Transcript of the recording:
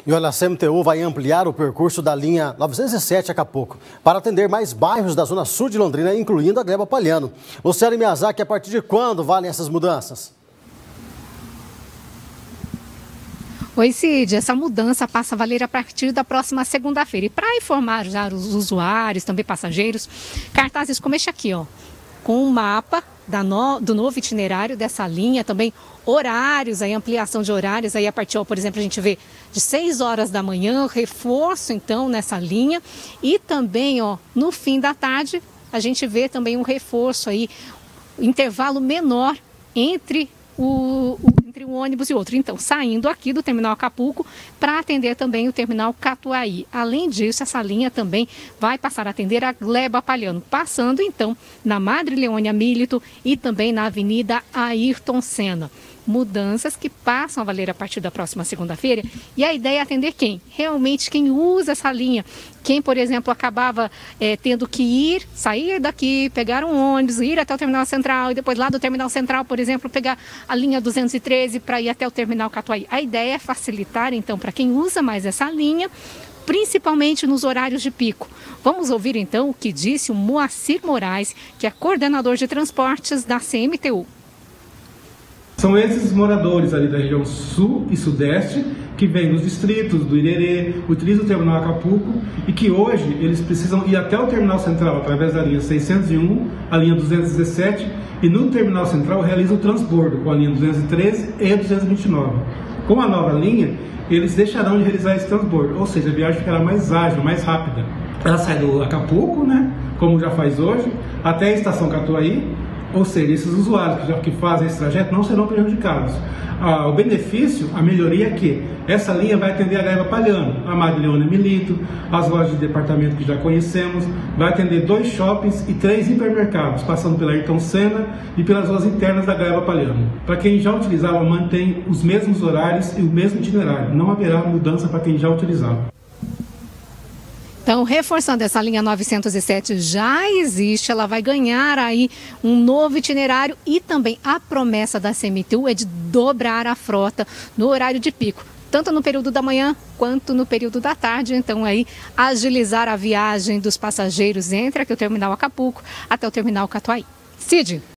E olha, a CMTU vai ampliar o percurso da linha 907 Acapulco para atender mais bairros da zona sul de Londrina, incluindo a Gleba Palhano. Luciane Miyazaki, a partir de quando valem essas mudanças? Oi, Cid, essa mudança passa a valer a partir da próxima segunda-feira. E para informar já os usuários, também passageiros, cartazes como este aqui, ó, com um mapa do novo itinerário dessa linha, também horários, aí, ampliação de horários, aí a partir, ó, por exemplo, a gente vê de 6 horas da manhã, reforço então nessa linha, e também, ó, no fim da tarde, a gente vê também um reforço aí, intervalo menor entre um ônibus e outro. Então, saindo aqui do terminal Acapulco para atender também o terminal Catuaí. Além disso, essa linha também vai passar a atender a Gleba Palhano, passando então na Madre Leônia Milito e também na Avenida Ayrton Senna. Mudanças que passam a valer a partir da próxima segunda-feira. E a ideia é atender quem? Realmente quem usa essa linha. Quem, por exemplo, acabava tendo que sair daqui, pegar um ônibus, ir até o Terminal Central e depois lá do Terminal Central, por exemplo, pegar a linha 213 para ir até o Terminal Catuaí. A ideia é facilitar, então, para quem usa mais essa linha, principalmente nos horários de pico. Vamos ouvir, então, o que disse o Moacir Moraes, que é coordenador de transportes da CMTU. São esses moradores ali da região sul e sudeste que vêm dos distritos do Irerê, utilizam o terminal Acapulco e que hoje eles precisam ir até o terminal central através da linha 601, a linha 217 e no terminal central realizam o transbordo com a linha 213 e 229. Com a nova linha, eles deixarão de realizar esse transbordo, ou seja, a viagem ficará mais ágil, mais rápida. Ela sai do Acapulco, né, como já faz hoje, até a estação Catuaí. Ou seja, esses usuários que fazem esse trajeto não serão prejudicados. O benefício, a melhoria é que essa linha vai atender a Gleba Palhano, a Madre Leônia Milito, as lojas de departamento que já conhecemos, vai atender 2 shoppings e 3 hipermercados, passando pela Ayrton Senna e pelas ruas internas da Gleba Palhano. Para quem já utilizava, mantém os mesmos horários e o mesmo itinerário. Não haverá mudança para quem já utilizava. Então, reforçando, essa linha 907 já existe, ela vai ganhar aí um novo itinerário e também a promessa da CMTU é de dobrar a frota no horário de pico, tanto no período da manhã quanto no período da tarde. Então, aí, agilizar a viagem dos passageiros entre aqui o terminal Acapulco até o terminal Catuaí. Cid.